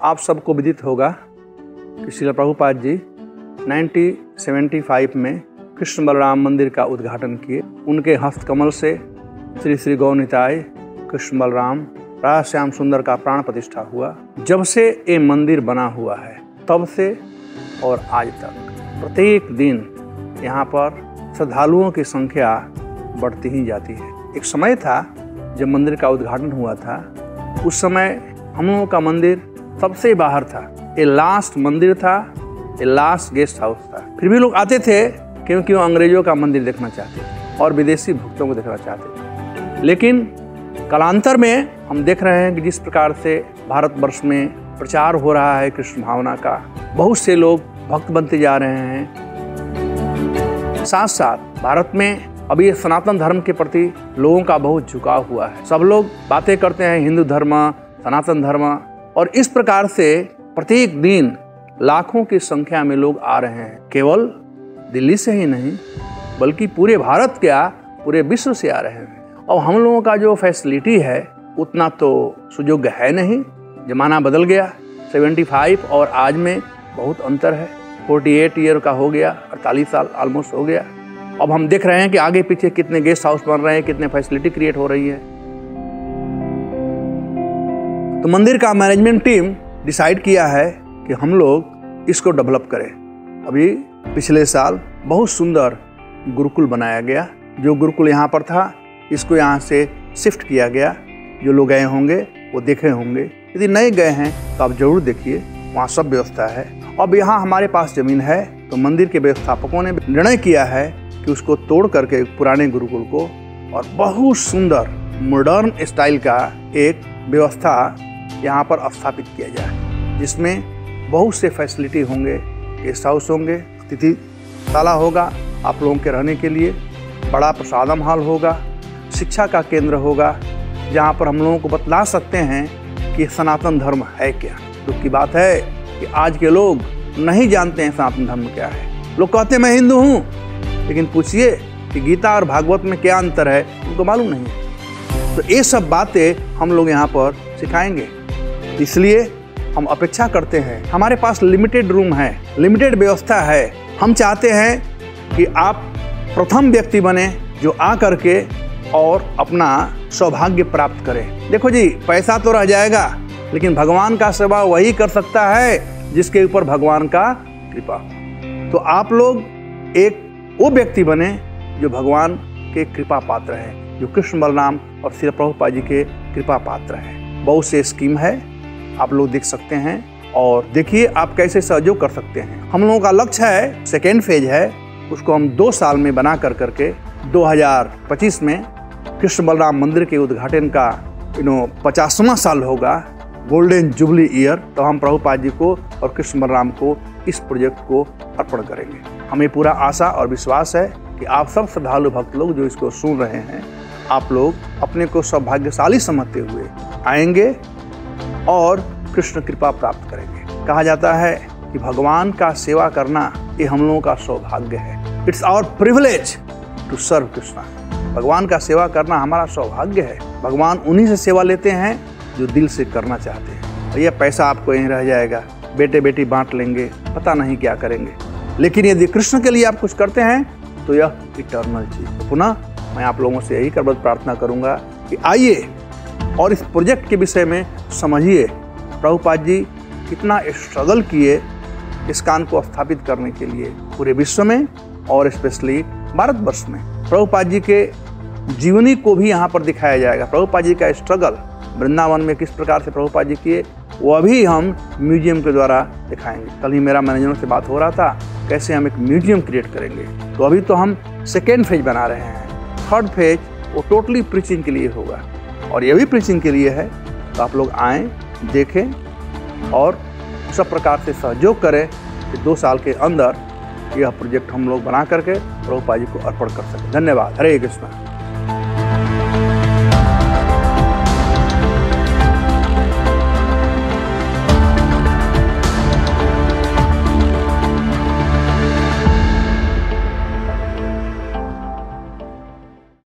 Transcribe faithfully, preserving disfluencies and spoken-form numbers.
आप सबको विदित होगा कि श्रील प्रभुपाद जी उन्नीस सौ पचहत्तर में कृष्ण बलराम मंदिर का उद्घाटन किए। उनके हस्तकमल से श्री श्री गौनिताय कृष्ण बलराम राधा श्याम सुंदर का प्राण प्रतिष्ठा हुआ। जब से ये मंदिर बना हुआ है तब से और आज तक प्रत्येक दिन यहाँ पर श्रद्धालुओं की संख्या बढ़ती ही जाती है। एक समय था जब मंदिर का उद्घाटन हुआ था, उस समय हम लोगों का मंदिर सबसे बाहर था। ये लास्ट मंदिर था, ये लास्ट गेस्ट हाउस था। फिर भी लोग आते थे क्योंकि वो अंग्रेजों का मंदिर देखना चाहते थे और विदेशी भक्तों को देखना चाहते थे। लेकिन कालांतर में हम देख रहे हैं कि जिस प्रकार से भारतवर्ष में प्रचार हो रहा है कृष्ण भावना का, बहुत से लोग भक्त बनते जा रहे हैं। साथ साथ भारत में अभी सनातन धर्म के प्रति लोगों का बहुत झुकाव हुआ है। सब लोग बातें करते हैं हिंदू धर्म, सनातन धर्म, और इस प्रकार से प्रत्येक दिन लाखों की संख्या में लोग आ रहे हैं। केवल दिल्ली से ही नहीं बल्कि पूरे भारत क्या पूरे विश्व से आ रहे हैं। और हम लोगों का जो फैसिलिटी है उतना तो सुयोग्य है नहीं। जमाना बदल गया, पचहत्तर और आज में बहुत अंतर है। अड़तालीस ईयर का हो गया, अड़तालीस साल ऑलमोस्ट हो गया। अब हम देख रहे हैं कि आगे पीछे कितने गेस्ट हाउस बन रहे हैं, कितने फैसिलिटी क्रिएट हो रही है। तो मंदिर का मैनेजमेंट टीम डिसाइड किया है कि हम लोग इसको डेवलप करें। अभी पिछले साल बहुत सुंदर गुरुकुल बनाया गया। जो गुरुकुल यहाँ पर था इसको यहाँ से शिफ्ट किया गया। जो लोग गए होंगे वो देखे होंगे, यदि नहीं गए हैं तो आप जरूर देखिए, वहाँ सब व्यवस्था है। अब यहाँ हमारे पास जमीन है तो मंदिर के व्यवस्थापकों ने निर्णय किया है कि उसको तोड़ करके पुराने गुरुकुल को और बहुत सुंदर मॉडर्न स्टाइल का एक व्यवस्था यहाँ पर स्थापित किया जाए, जिसमें बहुत से फैसिलिटी होंगे। गेस्ट हाउस होंगे, अतिथिशाला होगा आप लोगों के रहने के लिए, बड़ा प्रसादम हॉल होगा, शिक्षा का केंद्र होगा, जहाँ पर हम लोगों को बतला सकते हैं कि सनातन धर्म है क्या। दुख की बात है कि आज के लोग नहीं जानते हैं सनातन धर्म क्या है। लोग कहते हैं मैं हिंदू हूँ, लेकिन पूछिए कि गीता और भागवत में क्या अंतर है, उनको मालूम नहीं है। तो ये सब बातें हम लोग यहाँ पर सिखाएंगे। इसलिए हम अपेक्षा करते हैं, हमारे पास लिमिटेड रूम है, लिमिटेड व्यवस्था है। हम चाहते हैं कि आप प्रथम व्यक्ति बने जो आ करके और अपना सौभाग्य प्राप्त करें। देखो जी, पैसा तो रह जाएगा, लेकिन भगवान का सेवा वही कर सकता है जिसके ऊपर भगवान का कृपा हो। तो आप लोग एक वो व्यक्ति बने जो भगवान के कृपा पात्र है, जो कृष्ण बलराम और श्री प्रभुपाद जी के कृपा पात्र है। बहुत से स्कीम है, आप लोग देख सकते हैं और देखिए आप कैसे सहयोग कर सकते हैं। हम लोगों का लक्ष्य है, सेकेंड फेज है, उसको हम दो साल में बना कर करके दो हज़ार पच्चीस में कृष्ण बलराम मंदिर के उद्घाटन का यू नो पचासवां साल होगा, गोल्डन जुबली ईयर। तो हम प्रभुपाद जी को और कृष्ण बलराम को इस प्रोजेक्ट को अर्पण करेंगे। हमें पूरा आशा और विश्वास है कि आप सब श्रद्धालु भक्त लोग जो इसको सुन रहे हैं, आप लोग अपने को सौभाग्यशाली समझते हुए आएंगे और कृष्ण कृपा प्राप्त करेंगे। कहा जाता है कि भगवान का सेवा करना ये हम लोगों का सौभाग्य है। It's our privilege to serve Krishna. भगवान का सेवा करना हमारा सौभाग्य है। भगवान उन्हीं से सेवा लेते हैं जो दिल से करना चाहते हैं। भैया पैसा आपको यहीं रह जाएगा, बेटे बेटी बांट लेंगे, पता नहीं क्या करेंगे, लेकिन यदि कृष्ण के लिए आप कुछ करते हैं तो यह इटर्नल चीज। तो पुनः मैं आप लोगों से यही करबद्ध प्रार्थना करूंगा कि आइए और इस प्रोजेक्ट के विषय में समझिए। प्रभुपाद जी कितना स्ट्रगल किए इस्कॉन को स्थापित करने के लिए पूरे विश्व में और स्पेशली भारतवर्ष में। प्रभुपाद जी के जीवनी को भी यहाँ पर दिखाया जाएगा। प्रभुपाद जी का स्ट्रगल वृंदावन में किस प्रकार से प्रभुपाद जी किए, वह भी हम म्यूजियम के द्वारा दिखाएंगे। कल ही मेरा मैनेजर से बात हो रहा था कैसे हम एक म्यूजियम क्रिएट करेंगे। तो अभी तो हम सेकेंड फेज बना रहे हैं, थर्ड फेज वो टोटली प्रीचिंग के लिए होगा और ये भी प्रीचिंग के लिए है। तो आप लोग आएँ, देखें और सब प्रकार से सहयोग करें कि दो साल के अंदर यह प्रोजेक्ट हम लोग बना करके प्रभुपाद जी को अर्पण कर सकें। धन्यवाद। हरे कृष्णा।